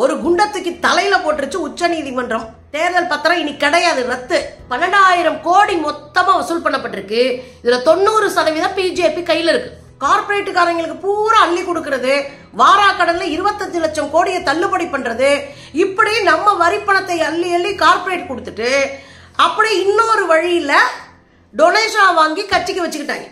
ஒரு குண்டத்துக்கு தலையில போட்டுருச்சு உச்ச நீதிமன்றம். தேர்தல் பத்திரம் இனி கிடையாது, ரத்து. 12,000 கோடி மொத்தமா வசூல் பண்ணப்பட்டிருக்கு. இதுல 90% பிஜேபி கையில இருக்கு. கார்பரேட்டுக்காரங்களுக்கு பூரா அள்ளி கொடுக்கறது, வாராக்கடன்ல 25 லட்சம் கோடியை தள்ளுபடி பண்றது, இப்படி நம்ம வரி பணத்தை அள்ளி அள்ளி கார்பரேட் கொடுத்துட்டு அப்படி இன்னொரு வழியில டொனேஷன் வாங்கி கட்சிக்கு வச்சுக்கிட்டாங்க.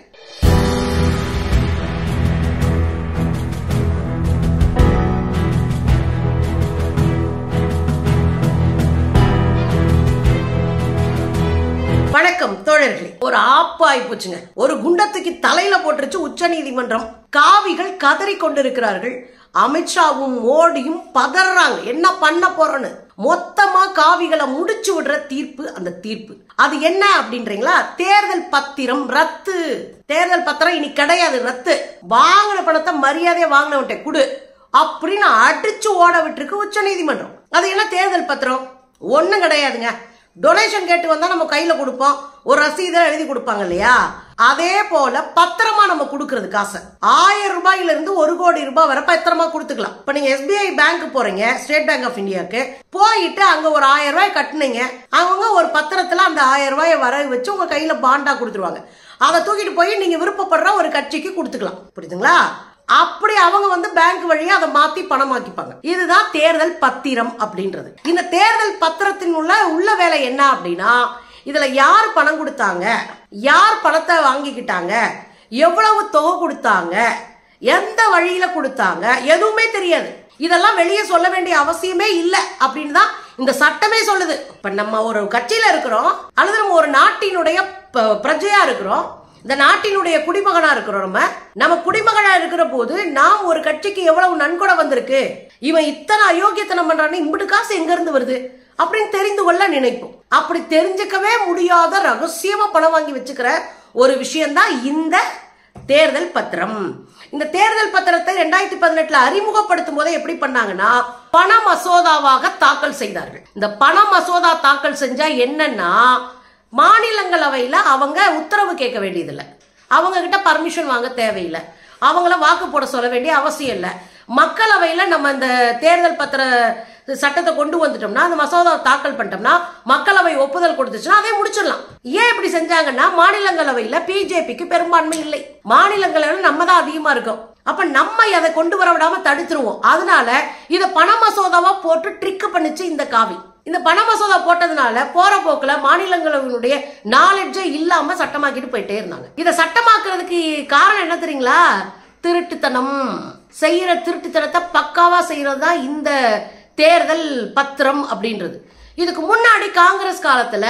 வணக்கம் தோழர்களே. ஒரு ஆப்பாய் போச்சுங்க. ஒரு குண்டத்துக்கு தலையில போட்டுருச்சு உச்ச நீதிமன்றம். காவிகள் கதறி கொண்டிருக்கிறார்கள். அமித்ஷாவும் மோடியும் பதறாங்க, என்ன பண்ண போறோன்னு. மொத்தமா காவிகளை முடிச்சு விடுற தீர்ப்பு அந்த தீர்ப்பு. அது என்ன அப்படின்றீங்களா? தேர்தல் பத்திரம் ரத்து. தேர்தல் பத்திரம் இனி கிடையாது, ரத்து. வாங்கின பணத்தை மரியாதையா வாங்கினவன்ட்ட குடு அப்படின்னு அடிச்சு ஓட விட்டுருக்கு உச்ச நீதிமன்றம். அது என்ன தேர்தல் பத்திரம்? ஒண்ணும் கிடையாதுங்க. டொனேஷன் கேட்டு வந்தா நம்ம கையில கொடுப்போம், ஒரு ரசீதை எழுதி கொடுப்பாங்க இல்லையா? அதே போல பத்திரமா நம்ம கொடுக்கறது காசை 1000 ரூபாயில இருந்து 1 கோடி ரூபாய் வரை பத்திரமா கொடுத்துக்கலாம். இப்ப நீங்க SBI பேங்க் போறீங்க, ஸ்டேட் பேங்க் ஆஃப் இந்தியாவுக்கு போயிட்டு அங்க ஒரு 1000 ரூபாய் கட்டுனீங்க. அவங்க ஒரு பத்திரத்துல அந்த 1000 ரூபாயை வர வச்சு உங்க கையில பாண்டா கொடுத்துருவாங்க. அதை தூக்கிட்டு போய் நீங்க விருப்பப்படுற ஒரு கட்சிக்கு கொடுத்துக்கலாம். புரியுதுங்களா? அப்படி அவங்க பேங்க் வழியா அதை மாத்தி பணமாக்கிப்பாங்க. இதுதான் தேர்தல் பத்திரம் அப்படின்றது. இந்த தேர்தல் பத்திரத்தின் உள்ள வேலை என்ன அப்படின்னா, இதுல யார் பணம் கொடுத்தாங்க, யார் பணத்தை வாங்கிக்கிட்டாங்க, எவ்வளவு தொகை கொடுத்தாங்க, எந்த வழியில கொடுத்தாங்க, எதுவுமே தெரியாது. இதெல்லாம் வெளியே சொல்ல வேண்டிய அவசியமே இல்லை அப்படின்னு தான் இந்த சட்டமே சொல்லுது. இப்ப நம்ம ஒரு கட்சியில இருக்கிறோம், அல்லது நம்ம ஒரு நாட்டினுடைய பிரஜையா இருக்கிறோம், இந்த நாட்டினுடைய குடிமகனா இருக்கிறோம். நம்ம குடிமகனா இருக்கிற போது நாம் ஒரு கட்சிக்கு எவ்வளவு நன்கொடை வந்திருக்கு, இவன் இத்தனை அயோக்கியத்தனம் பண்றான்னு, இம்புட்டு காசு எங்க இருந்து வருது அப்படின்னு தெரிந்து கொள்ள நினைப்போம். அப்படி தெரிஞ்சுக்கவே முடியாத ரகசியமா பணம் வாங்கி வச்சுக்கிற ஒரு விஷயம்தான் இந்த தேர்தல் பத்திரம். இந்த தேர்தல் பத்திரத்தை 2018 அறிமுகப்படுத்தும் போதே எப்படி பண்ணாங்கன்னா, பண மசோதாவாக தாக்கல் செய்தார்கள். இந்த பண மசோதா தாக்கல் செஞ்சா என்னன்னா, மாநிலங்களவையில அவங்க உத்தரவு கேட்க வேண்டியதில்லை, அவங்க கிட்ட பர்மிஷன் வாங்க தேவையில்லை, அவங்கள வாக்கு போட சொல்ல வேண்டிய அவசியம் இல்லை. மக்களவையில நம்ம இந்த தேர்தல் பத்திர சட்டத்தை கொண்டு வந்துட்டோம்னா, அந்த மசோதாவை தாக்கல் பண்ணிட்டோம்னா, மக்களவை ஒப்புதல் கொடுத்துச்சுன்னா அதை முடிச்சிடலாம். ஏன் இப்படி செஞ்சாங்கன்னா, மாநிலங்களவையில பிஜேபிக்கு பெரும்பான்மை இல்லை, மாநிலங்களவையில நம்ம தான் அதிகமா இருக்கோம். அப்ப நம்ம அதை கொண்டு வர விடாம தடுத்துருவோம். அதனால இத பண மசோதாவா போட்டு ட்ரிக் பண்ணிச்சு இந்த காவி. இந்த பண மசோதா போட்டதுனால போற போக்குல மாநிலங்களவையினுடைய நாலேஜே இல்லாம சட்டமாக்கிட்டு போயிட்டே இருந்தாங்க. இதை சட்டமாக்குறதுக்கு காரணம் என்ன தெரியுங்களா? திருட்டுத்தனம். செய்யற திருட்டுத்தனத்தை பக்காவா செய்யறதுதான் இந்த தேர்தல் பத்திரம் அப்படின்றது. இதுக்கு முன்னாடி காங்கிரஸ் காலத்துல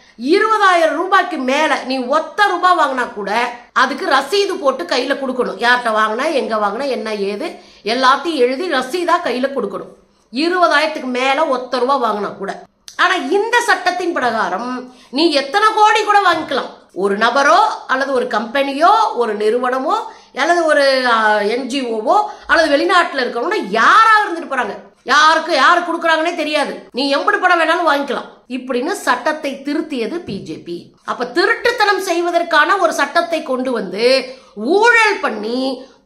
20,000 ரூபாய்க்கு மேல நீ ஒத்த ரூபாய் வாங்கினா கூட அதுக்கு ரசீது போட்டு கையில கொடுக்கணும். யார்கிட்ட வாங்கினா, எங்க வாங்கினா, என்ன ஏது எல்லாத்தையும் எழுதி ரசீதா கையில கொடுக்கணும். 20,000க்கு மேல ஒத்த ரூபாய் வாங்கினா கூட. ஆனா இந்த சட்டத்தின் பிரகாரம் நீ எத்தனை கோடி கூட வாங்கிக்கலாம். ஒரு நபரோ அல்லது ஒரு கம்பெனியோ, ஒரு நிறுவனமோ, அல்லது ஒரு NGOவோ, அல்லது வெளிநாட்டுல இருக்கிறவங்க யாரா இருந்துட்டு போறாங்க, யாரு கொடுக்கறாங்கன்னே தெரியாது, நீ எம்படி பணம் வேணாலும் வாங்கிக்கலாம் இப்படின்னு சட்டத்தை திருத்தியது பிஜேபி. அப்ப திருட்டுத்தனம் செய்வதற்கான ஒரு சட்டத்தை கொண்டு வந்து ஊழல் பண்ணி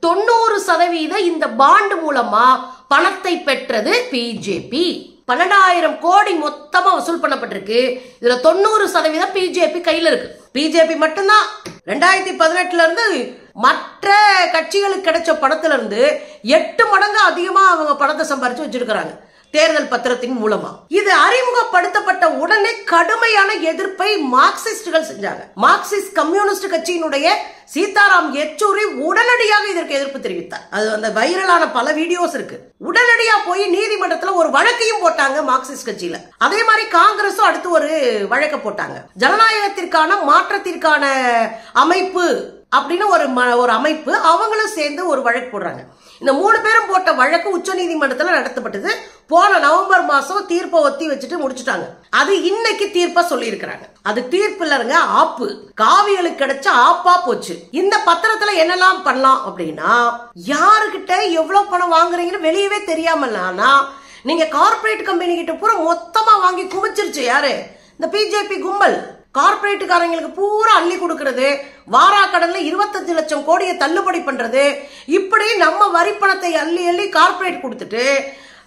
90% இந்த பாண்டு மூலமா பணத்தை பெற்றது பிஜேபி. 12,000 கோடி மொத்தமா வசூல் பண்ணப்பட்டிருக்கு. இதுல 90% பிஜேபி கையில இருக்கு. பிஜேபி மட்டும்தான் 2018 இருந்து மற்ற கட்சிகளுக்கு கிடைச்ச பணத்துல இருந்து 8 மடங்கு அதிகமா அவங்க பணத்தை சம்பாரிச்சு வச்சிருக்காங்க தேர்தல் பத்திரத்தின் மூலமா. இது அறிமுகப்படுத்தப்பட்ட உடனே கடுமையான எதிர்ப்பை மார்க்சிஸ்டுகள் செஞ்சாங்க. மார்க்சிஸ்ட் கம்யூனிஸ்ட் கட்சியினுடைய சீதாராம் யெச்சூரி உடனடியாக இதற்கு எதிர்ப்பு தெரிவித்தார். அது அந்த வைரலான பல வீடியோஸ் இருக்கு. உடனடியா போய் நீதிமன்றத்துல ஒரு வழக்கையும் போட்டாங்க மார்க்சிஸ்ட் கட்சியில. அதே மாதிரி காங்கிரஸும் அடுத்து ஒரு வழக்க போட்டாங்க. ஜனநாயகத்திற்கான மாற்றத்திற்கான அமைப்பு அப்படின்னு ஒரு அமைப்பு, அவங்களும் சேர்ந்து ஒரு வழக்கு போடுறாங்க. இந்த 3 பேரும் போட்ட வழக்கு உச்ச நீதிமன்றத்தில் நடத்தப்பட்டது. போன நவம்பர் மாசம் தீர்ப்பை ஒத்தி வச்சுட்டு முடிச்சுட்டாங்க. அது இன்னைக்கு தீர்ப்பா சொல்லி இருக்கிறாங்க. அது தீர்ப்பு இல்லங்க, ஆப்பு. காவிகளுக்கு கிடைச்ச ஆப்பா போச்சு. இந்த பத்திரத்துல என்னெல்லாம் பண்ணலாம் அப்படின்னா, யாருகிட்ட எவ்வளவு பணம் வாங்குறீங்கன்னு வெளியவே தெரியாமலானா, நீங்க கார்பரேட் கம்பெனி கிட்ட பூரா மொத்தமா வாங்கி குமிச்சிருச்சு யாரு? இந்த பிஜேபி கும்பல். கார்பரேட்டுக்காரங்களுக்கு பூரா அள்ளி கொடுக்கறது, வாராக்கடன்ல 25 லட்சம் கோடியை தள்ளுபடி பண்றது, இப்படி நம்ம வரி பணத்தை அள்ளி அள்ளி கார்பரேட் கொடுத்துட்டு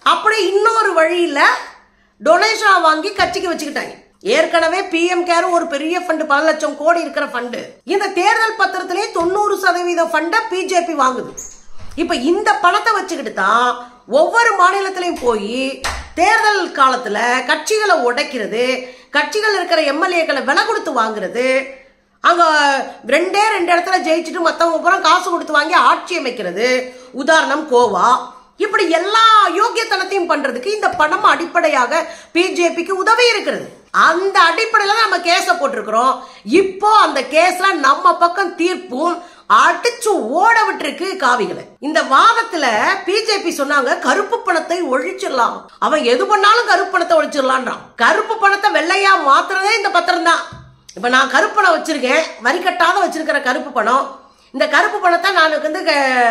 அப்படி இன்னொரு வழியில டொனேஷன் வாங்கி கட்சிக்கு வச்சுக்கிட்டாங்க. ஏற்கனவே பிஎம் கேர் ஒரு பெரிய ஃபண்ட், பல லட்சம் கோடி இருக்கிற ஃபண்ட். இந்த தேர்தல் பத்திரத்திலே 90% ஃபண்ட பிஜேபி வாங்குது. இப்ப இந்த பணத்தை வச்சுக்கிட்டு தான் ஒவ்வொரு மாநிலத்திலையும் போய் தேர்தல் காலத்துல கட்சிகளை உடைக்கிறது, கட்சிகள் இருக்கிற எம்எல்ஏக்களை விலை கொடுத்து வாங்குறது, அங்க 2 இடத்துல ஜெயிச்சுட்டு மத்தவங்க பூரா காசு கொடுத்து வாங்கி ஆட்சி அமைக்கிறது. உதாரணம் கோவா. இப்படி எல்லா யோக்கியத்தனத்தையும் பண்றதுக்கு இந்த பணம் அடிப்படையாக பிஜேபிக்கு உதவி இருக்கிறது. அந்த அடிப்படையில தான் நம்ம கேஸ போட்டிருக்கிறோம். இப்போ அந்த கேஸ்ல நம்ம பக்கம் தீர்ப்பும் அடிச்சு ஓட விட்டுருக்கு காவிகளை. இந்த வாதத்துல பிஜேபி சொன்னாங்க கருப்பு பணத்தை ஒழிச்சிடலாம், அவன் எது பண்ணாலும் கருப்பு பணத்தை ஒழிச்சிடலான்றான். கருப்பு பணத்தை வெள்ளையா மாத்துறதே இந்த பத்திரம் தான். இப்ப நான் கருப்பு பணம் வச்சிருக்கேன், வரி கட்டாத வச்சிருக்கிற கருப்பு பணம். இந்த கருப்பு பணத்தை நான் வந்து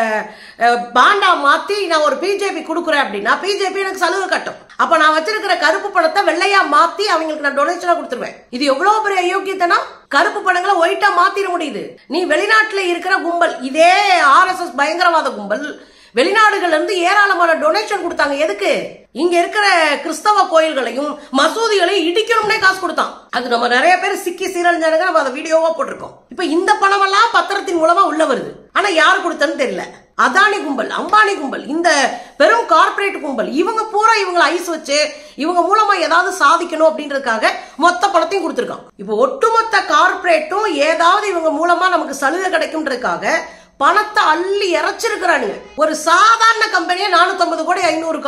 பாண்டா மாத்தி நான் ஒரு பிஜேபி கொடுக்குறேன் அப்படின்னா பிஜேபி எனக்கு சலுகை கட்டும். அப்ப நான் வச்சிருக்கிற கருப்பு பணத்தை வெள்ளையா மாத்தி அவங்களுக்கு நான் டொனேஷனா கொடுத்துருவேன். இது எவ்வளவு பெரிய அயோக்கியத்தனம். கருப்பு பணங்களை ஒயிட்டா மாத்திர முடியுது. நீ வெளிநாட்டுல இருக்கிற கும்பல், இதே RSS பயங்கரவாத கும்பல் வெளிநாடுகள்ல இருந்து ஏராளமான டொனேஷன் கொடுத்தாங்க. எதுக்கு? இங்க இருக்கிற கிறிஸ்தவ கோயில்களையும் மசூதிகளையும் இடிக்கணும்னே காசு கொடுத்தான். அது நம்ம நிறைய பேர் சிக்கி சீரழிஞ்சானுங்க, நம்ம அதை வீடியோவா போட்டிருக்கோம். இப்ப இந்த பணம் எல்லாம் பத்திரத்தின் மூலமா உள்ள வருது. ஆனா யார் கொடுத்தன்னு தெரியல. அதானி கும்பல், அம்பானி கும்பல், இந்த பெரும் கார்பரேட் கும்பல், இவங்க பூரா இவங்களை ஐஸ் வச்சு இவங்க மூலமா ஏதாவது சாதிக்கணும் அப்படின்றதுக்காக மொத்த பணத்தையும் கொடுத்திருக்கான். இப்ப ஒட்டுமொத்த கார்பரேட்டும் ஏதாவது இவங்க மூலமா நமக்கு சலுகை கிடைக்கும்ன்றதுக்காக பணத்தை அள்ளி இறைச்சிருக்கிறானுங்க. ஒரு சாதாரண கம்பெனியை 450 கோடி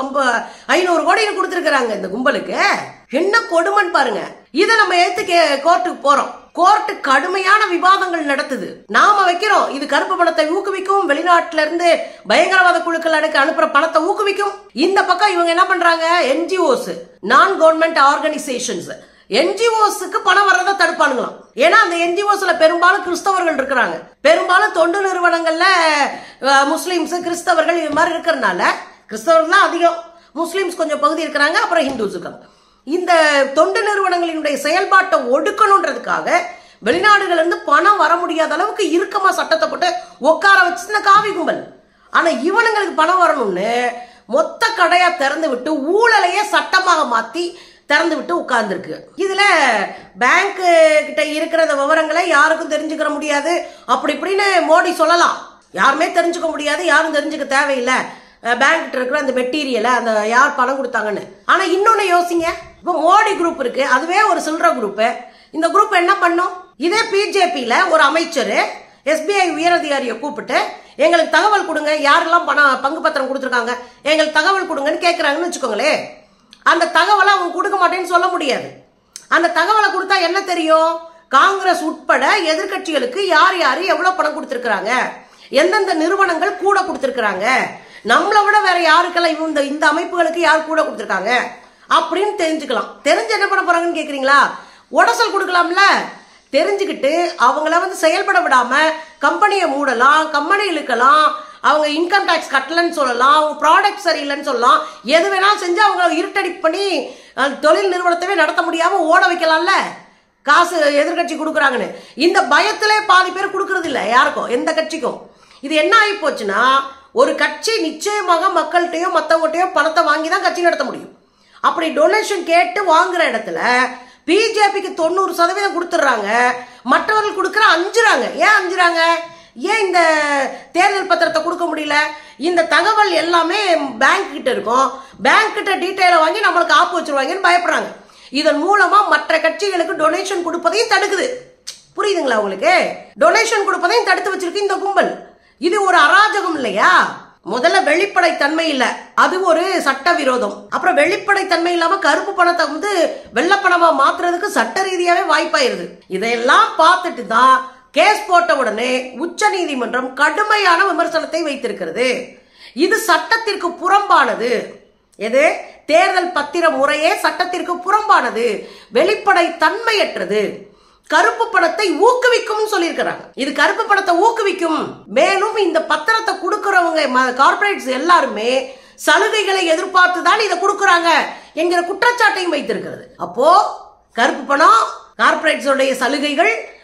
500 கோடி கொடுத்திருக்கிறாங்க இந்த கும்பலுக்கு. என்ன கொடுமைன்னு பாருங்க. இதை நம்ம எடுத்து கோர்ட்டுக்கு போறோம். கோர்ட்டு கடுமையான விவாதங்கள் நடத்துது. நாம வைக்கிறோம் இது கருப்பு பணத்தை ஊக்குவிக்கும், வெளிநாட்டுல இருந்து பயங்கரவாத குழுக்கள் அனுப்புற பணத்தை ஊக்குவிக்கும். இந்த பக்கம் இவங்க என்ன பண்றாங்க? NGOs, நான் கவர்மெண்ட் ஆர்கனைசேஷன்ஸ், NGOஸ்க்கு பணம் வர்றதை தடுப்பானுங்களாம். ஏன்னா அந்த NGOஸ்ல பெரும்பாலும் கிறிஸ்தவர்கள் இருக்கிறாங்க. பெரும்பாலும் தொண்டு நிறுவனங்கள்ல முஸ்லிம்ஸ், கிறிஸ்தவர்கள் இது மாதிரி இருக்கிறதுனால, கிறிஸ்தவர்கள் தான் அதிகம், முஸ்லிம்ஸ் கொஞ்சம் பகுதி இருக்கிறாங்க, அப்புறம் ஹிந்துஸ் இருக்காங்க. இந்த தொண்டு நிறுவனங்களினுடைய செயல்பாட்டை ஒடுக்கணும்ன்றதுக்காக வெளிநாடுகள் இருந்து பணம் வர முடியாத அளவுக்கு இறுக்கமா சட்டத்தை போட்டு உட்கார வச்சு காவி கும்பல். ஆனா இவனுங்களுக்கு பணம் வரணும்னு மொத்த கடையா திறந்து விட்டு ஊழலையே சட்டமாக மாத்தி திறந்து விட்டு உட்கார்ந்துருக்கு. இதுல பேங்க் கிட்ட இருக்கிற விவரங்களை யாருக்கும் தெரிஞ்சுக்கிற முடியாது, அப்படி இப்படின்னு மோடி சொல்லலாம். யாருமே தெரிஞ்சுக்க முடியாது, யாரும் தெரிஞ்சுக்க தேவையில்லை பேங்க் கிட்ட இருக்கிற அந்த மெட்டீரியலை, அந்த யார் பணம் கொடுத்தாங்கன்னு. ஆனா இன்னொன்னு யோசிங்க, இப்போ மோடி குரூப் இருக்கு, அதுவே ஒரு சில்லற குரூப். இந்த குரூப் என்ன பண்ணும்? இதே பிஜேபியில ஒரு அமைச்சர் SBI உயரதிகாரியை கூப்பிட்டு எங்களுக்கு தகவல் கொடுங்க, யாரெல்லாம் பங்கு பத்திரம் கொடுத்துருக்காங்க எங்களுக்கு தகவல் கொடுங்கன்னு கேட்கறாங்கன்னு வச்சுக்கோங்களேன். அந்த தகவலை அவங்க கொடுக்க மாட்டேன்னு சொல்ல முடியாது. அந்த தகவலை கொடுத்தா என்ன தெரியும்? காங்கிரஸ் உட்பட எதிர்கட்சிகளுக்கு யார் யாரு எவ்வளவு பணம் கொடுத்திருக்காங்க, எந்தெந்த நிறுவனங்கள் கூட கொடுத்திருக்காங்க, நம்மளை விட வேற யாருக்கெல்லாம் இந்த அமைப்புகளுக்கு யார் கூட கொடுத்திருக்காங்க அப்படின்னு தெரிஞ்சுக்கலாம். தெரிஞ்சு என்ன பண்ண போறாங்கன்னு கேக்குறீங்களா? உடசல் கொடுக்கலாம்ல. தெரிஞ்சுக்கிட்டு அவங்கள செயல்பட விடாம கம்பெனியை மூடலாம், கம்பெனி இழுக்கலாம், அவங்க இன்கம் டாக்ஸ் கட்டலன்னு சொல்லலாம், அவங்க ப்ராடக்ட் சரியில்லைன்னு சொல்லலாம், எது வேணாலும் செஞ்சு அவங்க இருட்டடி பண்ணி தொழில் நிறுவனத்தவே நடத்த முடியாம ஓட வைக்கலாம்ல, காசு எதிர்கட்சி கொடுக்குறாங்கன்னு. இந்த பயத்திலே பாதி பேர் கொடுக்கறது இல்லை யாருக்கும், எந்த கட்சிக்கும். இது என்ன ஆகி போச்சுன்னா, ஒரு கட்சி நிச்சயமாக மக்கள்கிட்டயோ மற்றவங்கள்ட்டையோ பணத்தை வாங்கி தான் கட்சி நடத்த முடியும். அப்படி டொனேஷன் கேட்டு வாங்குற இடத்துல பிஜேபிக்கு 90% கொடுத்துடுறாங்க, மற்றவர்கள் கொடுக்குற அஞ்சுறாங்க. ஏன் அஞ்சுறாங்க? ஏன் இந்த தேர்தல் பத்திரத்தை கொடுக்க முடியல? இந்த தகவல் எல்லாமே பேங்க் கிட்ட இருக்கும், பேங்க் கிட்ட டீட்டெயிலை வாங்கி நம்மளுக்கு ஆப்பு வச்சிருவாங்கன்னு பயப்படுறாங்க. இதன் மூலமா மற்ற கட்சிகளுக்கு டொனேஷன் கொடுப்பதையும் தடுக்குது. புரியுதுங்களா உங்களுக்கு? டொனேஷன் கொடுப்பதையும் தடுத்து வச்சிருக்கு இந்த கும்பல். இது ஒரு அராஜகம் இல்லையா? முதல்ல வெளிப்படைத்தன்மை இல்ல, அது ஒரு சட்ட விரோதம். அப்புறம் வெளிப்படைத்தன்மை இல்லாம கருப்பு பணத்தை வெள்ளப்பணமா மாத்துறதுக்கு சட்ட ரீதியாவே வாய்ப்பாயிருது. இதையெல்லாம் பார்த்துட்டு தான் கேஸ் போட்ட உடனே உச்ச நீதிமன்றம் கடுமையான விமர்சனத்தை வைத்திருக்கிறது. இது சட்டத்திற்கு புறம்பானது. எது? தேர்தல் பத்திர முறையே சட்டத்திற்கு புறம்பானது, வெளிப்படை தன்மையற்றது, கருப்பு பணத்தை ஊக்குவிக்கும் சொல்லியிருக்கிறாங்க. இது கருப்பு பணத்தை ஊக்குவிக்கும். மேலும் இந்த பத்திரத்தை கொடுக்கிறவங்க கார்பரேட்ஸ் எல்லாருமே சலுகைகளை எதிர்பார்த்துதான் இதை கொடுக்கறாங்க என்கிற குற்றச்சாட்டையும் வைத்திருக்கிறது. அப்போ கருப்பு பணம், கார்பரேட்ஸோடைய சலுகைகள்,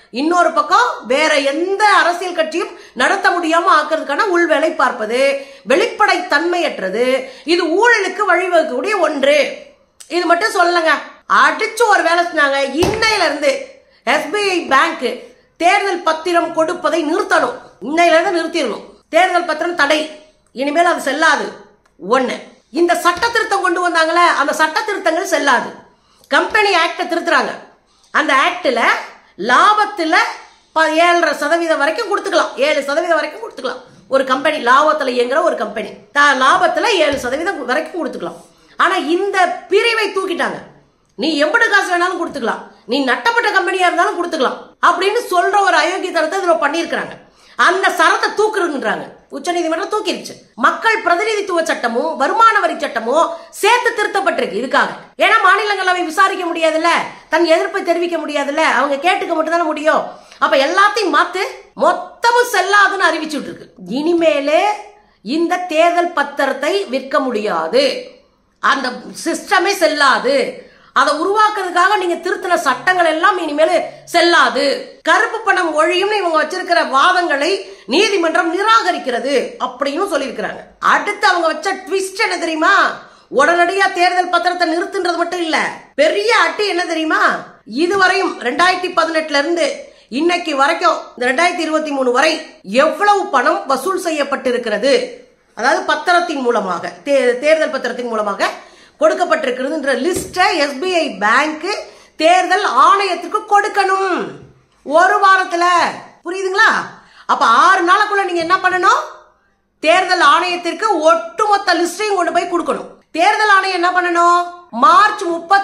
இன்னொரு பக்கம் வேற எந்த அரசியல் கட்சியும் நடத்த முடியாம ஆக்குறதுக்கான உள்வேலை பார்ப்பது, வெளிப்படை தன்மையற்றது, இது ஊழலுக்கு வழிவகுக்கக்கூடிய ஒன்று. இது மட்டும் சொல்லலங்க, அடிச்சு ஒரு வேலை செஞ்சாங்க. இன்னையில இருந்து SBI பேங்க் தேர்தல் பத்திரம் கொடுப்பதை நிறுத்தணும். இன்னையில இருந்து நிறுத்திடணும். தேர்தல் பத்திரம் தடை, இனிமேல் அது செல்லாது. ஒண்ணு, இந்த சட்ட திருத்தம் கொண்டு வந்தாங்களே, அந்த சட்ட திருத்தங்கள் செல்லாது. கம்பெனி ஆக்ட திருத்துறாங்க. அந்த ஆக்ட்ல லாபத்துல 7.5% வரைக்கும் கொடுத்துக்கலாம். 7% வரைக்கும் கொடுத்துக்கலாம். ஒரு கம்பெனி லாபத்துல இயங்குற ஒரு கம்பெனி லாபத்துல 7% வரைக்கும் கொடுத்துக்கலாம். ஆனா இந்த பிரிவை தூக்கிட்டாங்க. நீ எம்படு காசு வேணாலும் கொடுத்துக்கலாம், நீ நட்டப்பட்ட கம்பெனியா இருந்தாலும் கொடுத்துக்கலாம் அப்படின்னு சொல்ற ஒரு அயோக்கியத்தனத்தை இதுல பண்ணியிருக்கிறாங்க. அந்த சரத்தை தூக்குறதுன்றாங்க. உச்சநீதிமன்றம் தூக்கிருச்சு. மக்கள் பிரதிநிதித்துவ சட்டமும் வருமான வரி சட்டமும் சேர்த்து திருத்தப்பட்டிருக்கு இதுக்காக. ஏன்னா மாநிலங்களவை விசாரிக்க முடியாதுல்ல, தன் எதிர்ப்பை தெரிவிக்க முடியாதுல்ல, அவங்க கேட்டுக்க மட்டும் தானே முடியும். அப்ப எல்லாத்தையும் மாத்து, மொத்தமும் செல்லாதுன்னு அறிவிச்சுட்டு இருக்கு. இனிமேலே இந்த தேர்தல் பத்திரத்தை விற்க முடியாது, அந்த சிஸ்டமே செல்லாது. அதை உருவாக்குறதுக்காக நீங்க திருத்தின சட்டங்கள் எல்லாம் இனிமேல் செல்லாது. கருப்பு பணம் ஒழியும் இவங்க வச்சிருக்கிற வாதங்களை நீதிமன்றம் நிராகரிக்கிறது அப்படின்னு சொல்லியிருக்கிறாங்க. அடுத்து அவங்க வச்ச ட்விஸ்ட் என்ன தெரியுமா? உடனடியா தேர்தல் பத்திரத்தை நிறுத்துன்றது மட்டும் இல்ல, பெரிய அட்டி என்ன தெரியுமா? இதுவரையும் 2018 இருந்து இன்னைக்கு வரைக்கும் 2023 வரை எவ்வளவு பணம் வசூல் செய்யப்பட்டிருக்கிறது, அதாவது பத்திரத்தின் மூலமாக, தேர்தல் பத்திரத்தின் மூலமாக கொடுக்கப்பட்டிருக்கிறதுன்ற லிஸ்ட SBI பேங்க் தேர்தல் ஆணையத்துக்கு கொடுக்கணும் ஒரு வாரத்துல. புரியுதுங்களா? அப்ப 6 நாளுக்குள்ள நீங்க என்ன பண்ணணும்? தேர்தல் ஆணையத்திற்கு ஒட்டுமொத்த லிஸ்டையும் கொண்டு போய் கொடுக்கணும். தேர்தல் ஆணையம் என்ன பண்ணணும்? மார்ச்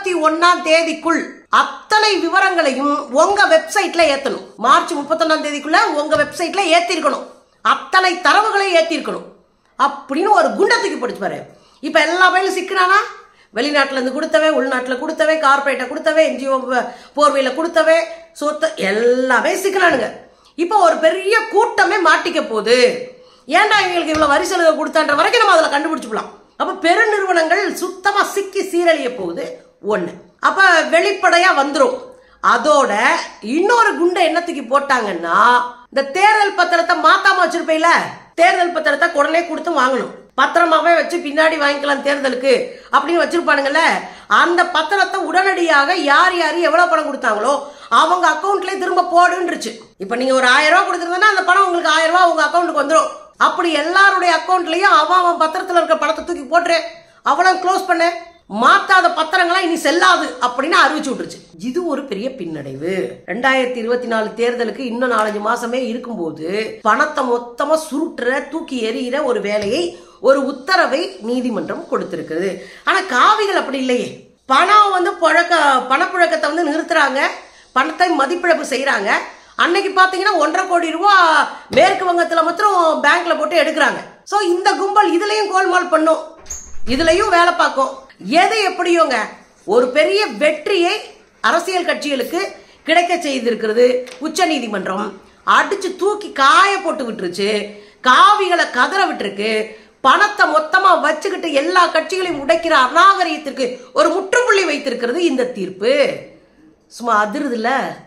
31 அத்தனை விவரங்களையும் உங்க வெப்சைட்ல ஏத்தணும். மார்ச் 31 உங்க வெப்சைட்ல ஏத்திருக்கணும். அத்தனை தரவுகளை ஏத்திருக்கணும் அப்படின்னு ஒரு குண்டத்துக்கு படிச்சு பாரு. இப்ப எல்லா பயிலும் சிக்கினானா? வெளிநாட்டுல இருந்து கொடுத்தவன், உள்நாட்டுல கொடுத்தவன், கார்பரேட்டை கொடுத்தவன், NGO போர்வையில கொடுத்தவன், சொத்து எல்லாமே சிக்கலானுங்க. இப்ப ஒரு பெரிய கூட்டமே மாட்டிக்க போகுது. ஏன்டா இவங்களுக்கு இவ்வளவு வரி சலுகை கொடுத்தான்ற வரைக்கும் நம்ம அதுல கண்டுபிடிச்சுக்கலாம். அப்ப பெருநிறுவனங்கள் சுத்தமா சிக்கி சீரழிய போகுது. ஒண்ணு, அப்ப வெளிப்படையா வந்துரும். அதோட இன்னொரு குண்டை என்னத்துக்கு போட்டாங்கன்னா, இந்த தேர்தல் பத்திரத்தை மாத்தாம வச்சிருப்பீல, தேர்தல் பத்திரத்தை உடனே கொடுத்து வாங்கணும், பத்திரமாவே வச்சு பின்னாடி வாங்கிக்கலாம் தேர்தலுக்கு அப்படின்னு வச்சிருப்பானுங்கல்ல. அந்த பத்திரத்தை உடனடியாக யார் யாரு எவ்வளவு பணம் கொடுத்தாங்களோ அவங்க அக்கௌண்ட்லயே திரும்ப போடுன்றுச்சு. இப்ப நீங்க ஒரு 1000 ரூபாய் கொடுத்துருந்தா அந்த பணம் உங்களுக்கு 1000 ரூபாய் உங்க அக்கௌண்ட்டுக்கு வந்துடும். அப்படி எல்லாருடைய அக்கௌண்ட்லயும் அவன் பத்திரத்துல இருக்க பணத்தை தூக்கி போட்டுரு, அவ்வளவு க்ளோஸ் பண்ண, மாத்தாத பத்திரங்களா இனி செல்லாது அப்படின்னு அறிவிச்சு விட்டுருச்சு. இது ஒரு பெரிய பின்னடைவு. 2024 தேர்தலுக்கு இன்னும் 4-5 மாசமே இருக்கும்போது பணத்தை மொத்தமா சுருட்டுற, தூக்கி எறிகிற ஒரு வேலையை, ஒரு உத்தரவை நீதிமன்றம் கொடுத்திருக்கிறது. ஆனா காவிகள் அப்படி இல்லையே. பணம் பணப்புழக்கத்தை நிறுத்துறாங்க, பணத்தை மதிப்பிழப்பு செய்யறாங்க. அன்னைக்கு பாத்தீங்கன்னா 1.5 கோடி ரூபாய் மேற்கு வங்கத்துல மாத்திரம் பேங்க்ல போட்டு எடுக்கிறாங்க. சோ இந்த கும்பல் இதுலயும் கோல்மால் பண்ணும், இதுலயும் வேலை பார்க்கும். எது எப்படியோங்க ஒரு பெரிய வெற்றியை அரசியல் கட்சிகளுக்கு கிடைக்க செய்திருக்கிறது உச்ச நீதிமன்றம். அடிச்சு தூக்கி காய போட்டு விட்டுருச்சு, காவிகளை கதற விட்டுருக்கு. பணத்தை மொத்தமா வச்சுக்கிட்டு எல்லா கட்சிகளையும் உடைக்கிற அநாகரிகத்திற்கு ஒரு முற்றுப்புள்ளி வைத்திருக்கிறது இந்த தீர்ப்பு. சும்மா அதிருதுல.